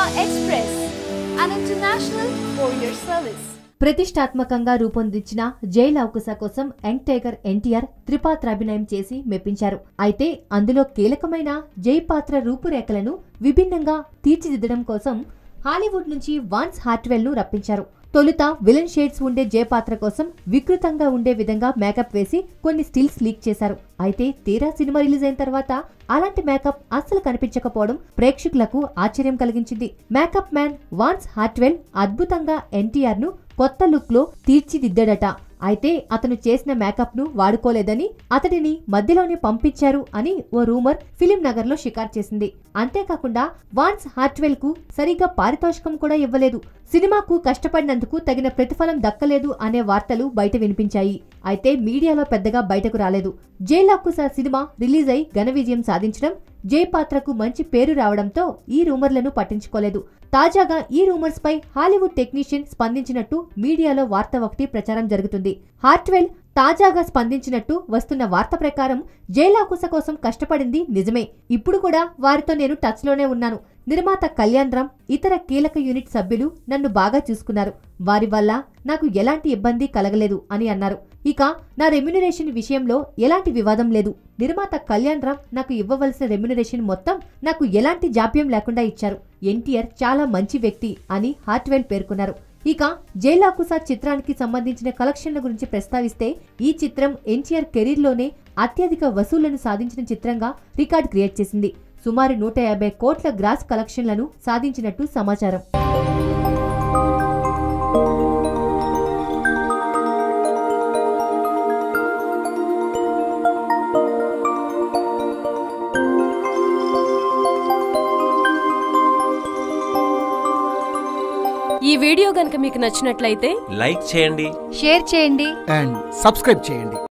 Express, an international courier service. ప్రతిష్టాత్మకంగా రూపొందించిన జై లవకుశ కోసం యంగ్ టైగర్ ఎన్టీఆర్ త్రిపాత్ర అభినయం చేసి మెప్పించారు. అయితే అందులో కీలకమైన జై పాత్ర రూపురేఖలను విభిన్నంగా తీర్చిదిద్దడం కోసం హాలీవుడ్ నుంచి వాన్స్ హార్ట్వెల్ ను రప్పించారు. తొలుత విలన్ షేడ్స్ ఉండే జై పాత్ర కోసం వికృతంగా ఉండే విధంగా మేకప్ వేసి కొన్ని స్టిల్స్ లీక్ చేశారు. అయితే తీరా సినిమా రిలీజ్ అయిన తర్వాత అలాంటి మేకప్ అస్సలు కనిపించకపోవడం ప్రేక్షకులకు ఆశ్చర్యం కలిగించింది. మేకప్ మ్యాన్ వాన్స్ హార్ట్వెల్ అద్భుతంగా ఎన్టీఆర్ ను కొత్త లుక్ లో తీర్చిదిద్దాడట. అయితే అతను చేసిన మేకప్ ను వాడుకోలేదని అతడిని మధ్యలోనే పంపించారు అని ఓ రూమర్ ఫిలిం నగర్ లో షికారు చేసింది. అంతేకాకుండా వాన్స్ హార్ట్వెల్ కు సరిగ్గా పారితోషికం కూడా ఇవ్వలేదు, సినిమాకు కష్టపడినందుకు తగిన ప్రతిఫలం దక్కలేదు అనే వార్తలు బయట వినిపించాయి. అయితే మీడియాలో పెద్దగా బయటకు రాలేదు. జై లవకుశ సినిమా రిలీజ్ అయి ఘన విజయం సాధించడం, జై పాత్రకు మంచి పేరు రావడంతో ఈ రూమర్లను పట్టించుకోలేదు. తాజాగా ఈ రూమర్స్ పై హాలీవుడ్ టెక్నీషియన్ స్పందించినట్టు మీడియాలో వార్త ఒకటి ప్రచారం జరుగుతుంది. హార్ట్వెల్ తాజాగా స్పందించినట్టు వస్తున్న వార్త ప్రకారం జై లవకుశ కోసం కష్టపడింది నిజమే, ఇప్పుడు కూడా వారితో నేను టచ్ లోనే ఉన్నాను. నిర్మాత కళ్యాణ్ రామ్, ఇతర కీలక యూనిట్ సభ్యులు నన్ను బాగా చూసుకున్నారు, వారి వల్ల నాకు ఎలాంటి ఇబ్బంది కలగలేదు అని అన్నారు. ఇక నా రెమ్యునరేషన్ విషయంలో ఎలాంటి వివాదం లేదు. నిర్మాత కళ్యాణ్ రామ్ నాకు ఇవ్వవలసిన రెమ్యునరేషన్ మొత్తం నాకు ఎలాంటి జాప్యం లేకుండా ఇచ్చారు. ఎన్టీఆర్ చాలా మంచి వ్యక్తి అని హార్ట్వెల్ పేర్కొన్నారు. ఇక జై లవకుశ చిత్రానికి సంబంధించిన కలెక్షన్ల గురించి ప్రస్తావిస్తే ఈ చిత్రం ఎన్టీఆర్ కెరీర్ లోనే అత్యధిక వసూళ్లను సాధించిన చిత్రంగా రికార్డ్ క్రియేట్ చేసింది. సుమారు 150 కోట్ల గ్రాస్ కలెక్షన్లను సాధించినట్టు సమాచారం. ఈ వీడియో గనుక మీకు నచ్చినట్లయితే లైక్ చేయండి, షేర్ చేయండి అండ్ సబ్స్క్రైబ్ చేయండి.